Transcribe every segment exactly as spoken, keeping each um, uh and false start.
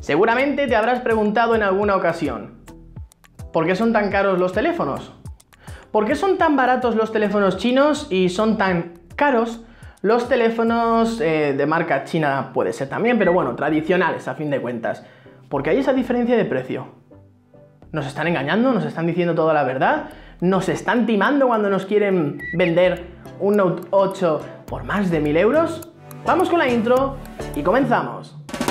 Seguramente te habrás preguntado en alguna ocasión, ¿por qué son tan caros los teléfonos? ¿Por qué son tan baratos los teléfonos chinos y son tan caros los teléfonos eh, de marca china? Puede ser también, pero bueno, tradicionales a fin de cuentas. ¿Por qué hay esa diferencia de precio? ¿Nos están engañando? ¿Nos están diciendo toda la verdad? ¿Nos están timando cuando nos quieren vender un Note ocho por más de mil euros? Vamos con la intro y comenzamos.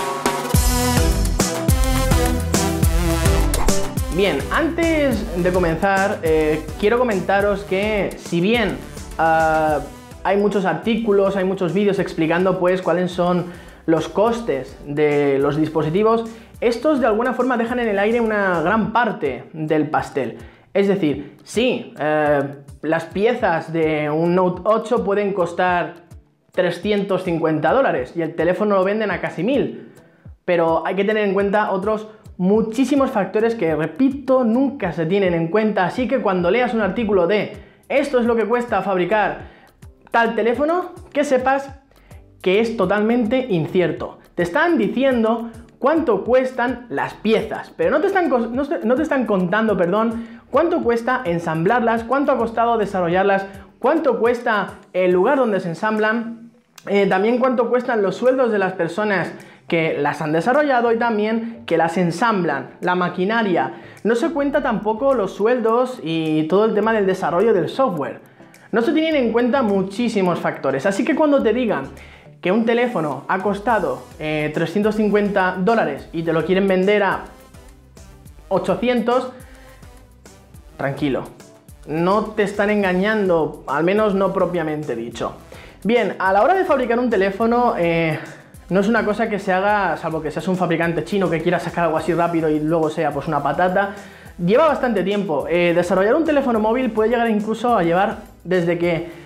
Bien, antes de comenzar, eh, quiero comentaros que si bien uh, hay muchos artículos, hay muchos vídeos explicando pues cuáles son los costes de los dispositivos, estos de alguna forma dejan en el aire una gran parte del pastel. Es decir, sí, eh, las piezas de un Note ocho pueden costar trescientos cincuenta dólares y el teléfono lo venden a casi mil, pero hay que tener en cuenta otros muchísimos factores que, repito, nunca se tienen en cuenta, así que cuando leas un artículo de esto es lo que cuesta fabricar tal teléfono, que sepas que es totalmente incierto. Te están diciendo cuánto cuestan las piezas, pero no te están, no te, no te están contando, perdón, cuánto cuesta ensamblarlas, cuánto ha costado desarrollarlas, cuánto cuesta el lugar donde se ensamblan, eh, también cuánto cuestan los sueldos de las personas que las han desarrollado y también que las ensamblan, la maquinaria. No se cuenta tampoco los sueldos y todo el tema del desarrollo del software. No se tienen en cuenta muchísimos factores, así que cuando te digan que un teléfono ha costado eh, trescientos cincuenta dólares y te lo quieren vender a ochocientos, tranquilo, no te están engañando, al menos no propiamente dicho. Bien, a la hora de fabricar un teléfono, eh, no es una cosa que se haga, salvo que seas un fabricante chino que quiera sacar algo así rápido y luego sea pues una patata. Lleva bastante tiempo. Eh, desarrollar un teléfono móvil puede llegar incluso a llevar desde que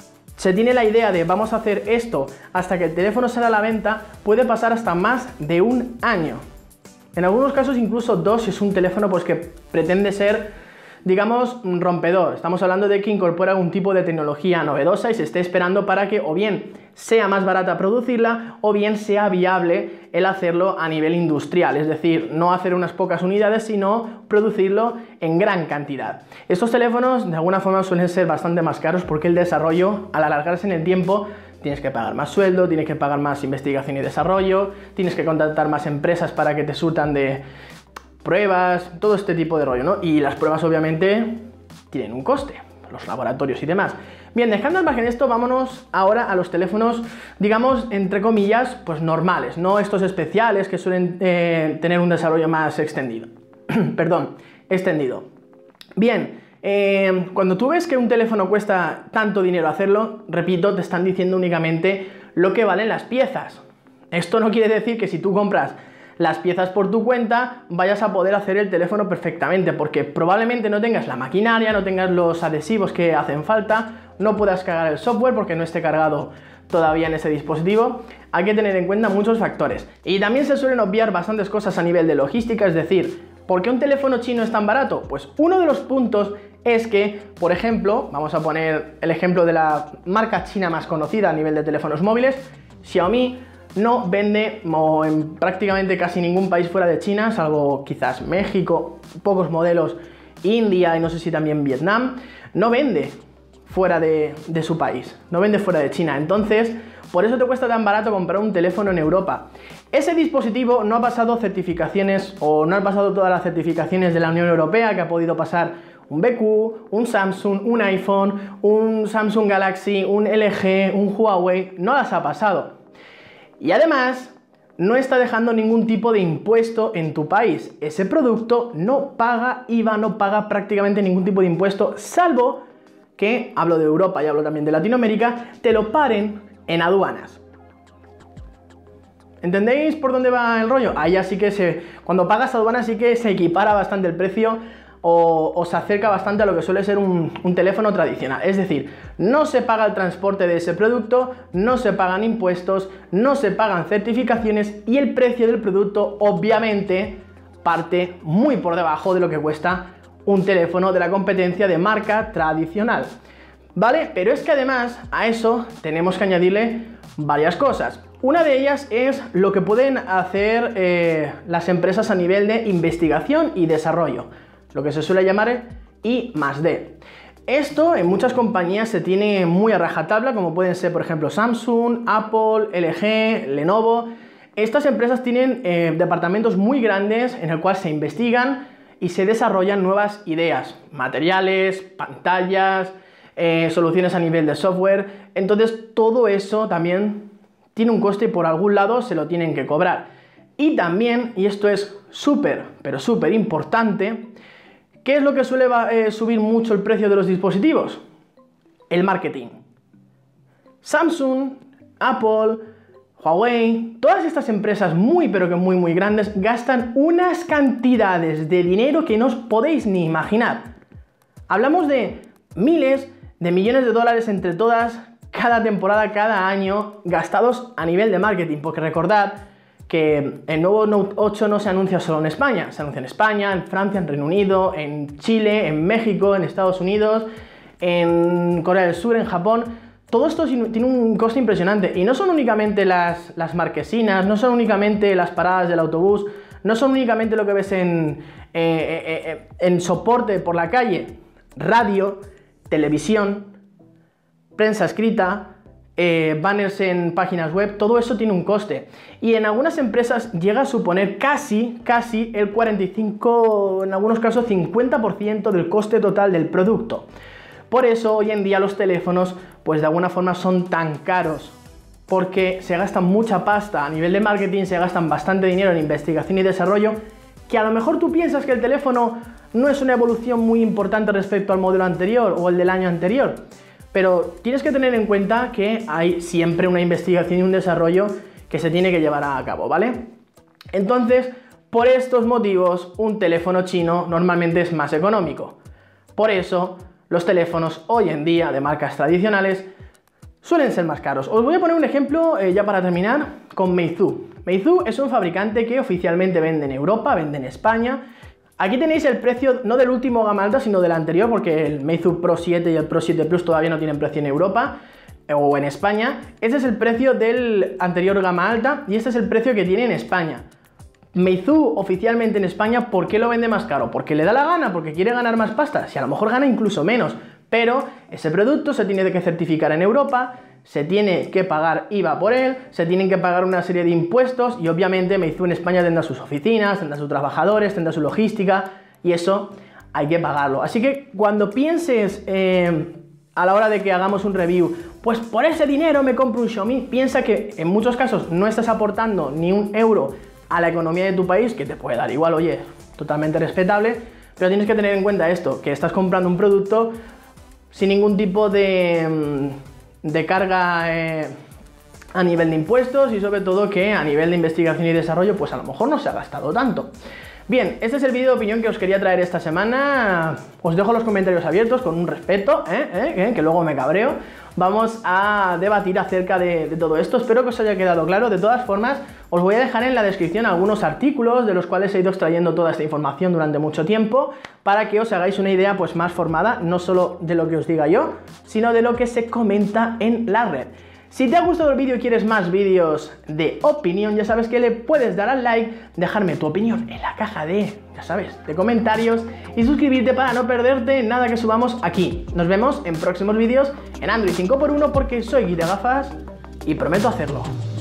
se tiene la idea de vamos a hacer esto hasta que el teléfono sale a la venta, puede pasar hasta más de un año. En algunos casos incluso dos si es un teléfono pues que pretende ser, digamos, rompedor. Estamos hablando de que incorpora un tipo de tecnología novedosa y se esté esperando para que o bien sea más barata producirla o bien sea viable el hacerlo a nivel industrial, es decir, no hacer unas pocas unidades sino producirlo en gran cantidad. Estos teléfonos de alguna forma suelen ser bastante más caros porque el desarrollo, al alargarse en el tiempo, tienes que pagar más sueldo, tienes que pagar más investigación y desarrollo, tienes que contratar más empresas para que te surtan de pruebas, todo este tipo de rollo, ¿no? Y las pruebas obviamente tienen un coste, los laboratorios y demás. Bien, dejando al margen esto, vámonos ahora a los teléfonos, digamos, entre comillas, pues normales, no estos especiales que suelen eh, tener un desarrollo más extendido. Perdón, extendido. Bien, eh, cuando tú ves que un teléfono cuesta tanto dinero hacerlo, repito, te están diciendo únicamente lo que valen las piezas. Esto no quiere decir que si tú compras las piezas por tu cuenta vayas a poder hacer el teléfono perfectamente, porque probablemente no tengas la maquinaria, no tengas los adhesivos que hacen falta, no puedas cargar el software porque no esté cargado todavía en ese dispositivo. Hay que tener en cuenta muchos factores y también se suelen obviar bastantes cosas a nivel de logística, es decir, ¿por qué un teléfono chino es tan barato? Pues uno de los puntos es que, por ejemplo, vamos a poner el ejemplo de la marca china más conocida a nivel de teléfonos móviles, Xiaomi. No vende en prácticamente casi ningún país fuera de China, salvo quizás México, pocos modelos, India y no sé si también Vietnam. No vende fuera de, de su país, no vende fuera de China. Entonces, por eso te cuesta tan barato comprar un teléfono en Europa. Ese dispositivo no ha pasado certificaciones o no ha pasado todas las certificaciones de la Unión Europea, que ha podido pasar un B Q, un Samsung, un iPhone, un Samsung Galaxy, un L G, un Huawei, no las ha pasado. Y además, no está dejando ningún tipo de impuesto en tu país. Ese producto no paga I V A, no paga prácticamente ningún tipo de impuesto, salvo que, hablo de Europa y hablo también de Latinoamérica, te lo paren en aduanas. ¿Entendéis por dónde va el rollo? Ahí así que se, cuando pagas aduanas sí que se equipara bastante el precio o, o se acerca bastante a lo que suele ser un, un teléfono tradicional. Es decir, no se paga el transporte de ese producto, no se pagan impuestos, no se pagan certificaciones y el precio del producto obviamente parte muy por debajo de lo que cuesta un teléfono de la competencia de marca tradicional. ¿Vale? Pero es que además a eso tenemos que añadirle varias cosas. Una de ellas es lo que pueden hacer eh, las empresas a nivel de investigación y desarrollo, lo que se suele llamar I más D. Esto en muchas compañías se tiene muy a rajatabla, como pueden ser, por ejemplo, Samsung, Apple, L G, Lenovo. Estas empresas tienen eh, departamentos muy grandes en el cual se investigan y se desarrollan nuevas ideas, materiales, pantallas, eh, soluciones a nivel de software. Entonces todo eso también tiene un coste y por algún lado se lo tienen que cobrar. Y también, y esto es súper, pero súper importante, ¿qué es lo que suele eh, subir mucho el precio de los dispositivos? El marketing. Samsung, Apple, Huawei, todas estas empresas muy pero que muy muy grandes gastan unas cantidades de dinero que no os podéis ni imaginar. Hablamos de miles de millones de dólares entre todas, cada temporada, cada año, gastados a nivel de marketing, porque recordad que el nuevo Note ocho no se anuncia solo en España, se anuncia en España, en Francia, en Reino Unido, en Chile, en México, en Estados Unidos, en Corea del Sur, en Japón. Todo esto tiene un coste impresionante y no son únicamente las, las marquesinas, no son únicamente las paradas del autobús, no son únicamente lo que ves en, eh, eh, eh, en soporte por la calle, radio, televisión, prensa escrita, Eh, banners en páginas web, todo eso tiene un coste y en algunas empresas llega a suponer casi, casi el cuarenta y cinco, en algunos casos cincuenta por ciento del coste total del producto. Por eso hoy en día los teléfonos pues de alguna forma son tan caros, porque se gastan mucha pasta a nivel de marketing, se gastan bastante dinero en investigación y desarrollo, que a lo mejor tú piensas que el teléfono no es una evolución muy importante respecto al modelo anterior o el del año anterior. Pero tienes que tener en cuenta que hay siempre una investigación y un desarrollo que se tiene que llevar a cabo, ¿vale? Entonces, por estos motivos, un teléfono chino normalmente es más económico. Por eso, los teléfonos hoy en día de marcas tradicionales suelen ser más caros. Os voy a poner un ejemplo eh, ya para terminar con Meizu. Meizu es un fabricante que oficialmente vende en Europa, vende en España. Aquí tenéis el precio no del último gama alta, sino del anterior, porque el Meizu Pro siete y el Pro siete Plus todavía no tienen precio en Europa o en España. Este es el precio del anterior gama alta y este es el precio que tiene en España. Meizu oficialmente en España, ¿por qué lo vende más caro? ¿Porque le da la gana? ¿Porque quiere ganar más pasta? Si a lo mejor gana incluso menos, pero ese producto se tiene que certificar en Europa, se tiene que pagar I V A por él, se tienen que pagar una serie de impuestos y obviamente Meizu en España tendrá sus oficinas, tendrá sus trabajadores, tendrá su logística y eso hay que pagarlo. Así que cuando pienses eh, a la hora de que hagamos un review, pues por ese dinero me compro un Xiaomi, piensa que en muchos casos no estás aportando ni un euro a la economía de tu país, que te puede dar igual, oye, totalmente respetable, pero tienes que tener en cuenta esto, que estás comprando un producto sin ningún tipo de... de carga eh, a nivel de impuestos y sobre todo que a nivel de investigación y desarrollo pues a lo mejor no se ha gastado tanto. Bien, este es el vídeo de opinión que os quería traer esta semana. Os dejo los comentarios abiertos con un respeto, ¿eh? ¿Eh? ¿Eh? Que luego me cabreo. Vamos a debatir acerca de, de todo esto. Espero que os haya quedado claro. De todas formas, os voy a dejar en la descripción algunos artículos de los cuales he ido extrayendo toda esta información durante mucho tiempo para que os hagáis una idea pues más formada, no solo de lo que os diga yo, sino de lo que se comenta en la red. Si te ha gustado el vídeo y quieres más vídeos de opinión, ya sabes que le puedes dar al like, dejarme tu opinión en la caja de, ya sabes, de comentarios y suscribirte para no perderte nada que subamos aquí. Nos vemos en próximos vídeos en Android cinco por uno porque soy Guy de Gafas y prometo hacerlo.